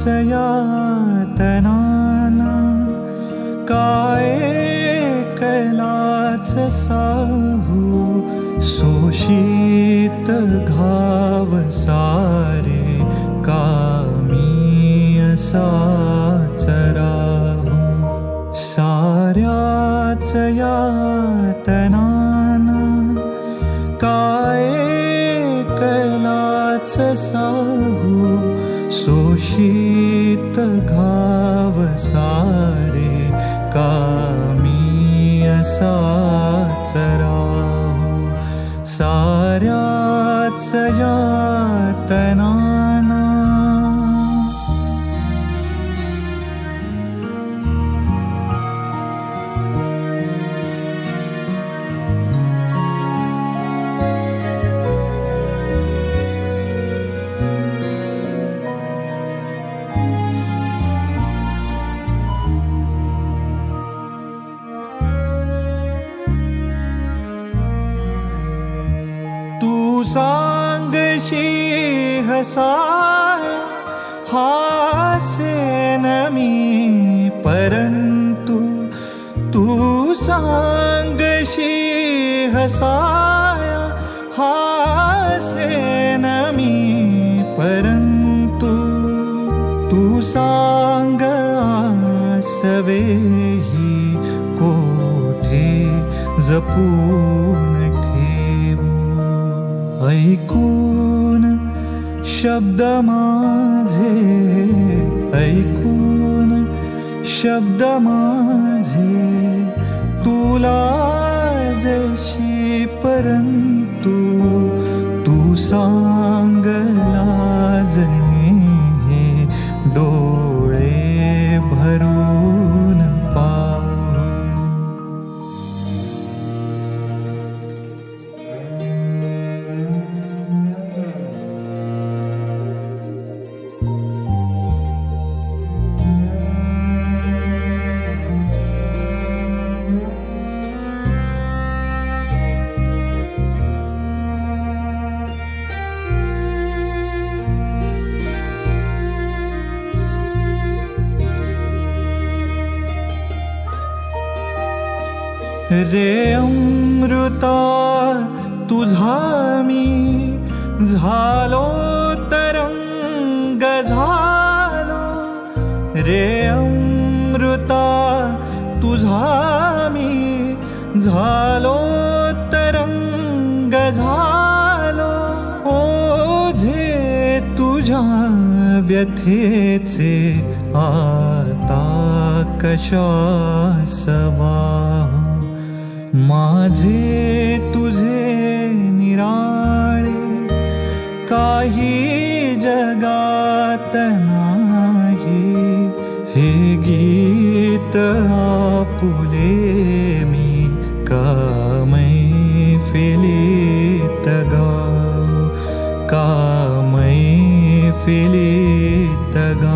यातनाना काय कैलाच साहू सोशीत घाव सारे कामी असाच राहू साऱ्याच यातनाना काय कैलाच साहू सोशीत घाव सारे कामी असाच राहू साऱ्याच यातनाना सांगशी हसाया हासेन मी परंतु तू सांगशी हसाया हासेन मी परंतु तू सांग आसवेही कोठे जपून ऐकून शब्द माझे ऐकून शब्द माझे तुला जशी परंतु तू सांग लाजणे हे डोळे भरून पाहू रे अमृता तुझा मी झालो तरंग झालो रे अमृता तुझा मी झालो तरंग झालो ओझे तुझ्या व्यथेचे आता कशास वाहू माझे तुझे निराळे काही जगात नाही हे गीत आपुले मी का मैफिलीत गाऊ का मैफिलीत गाऊ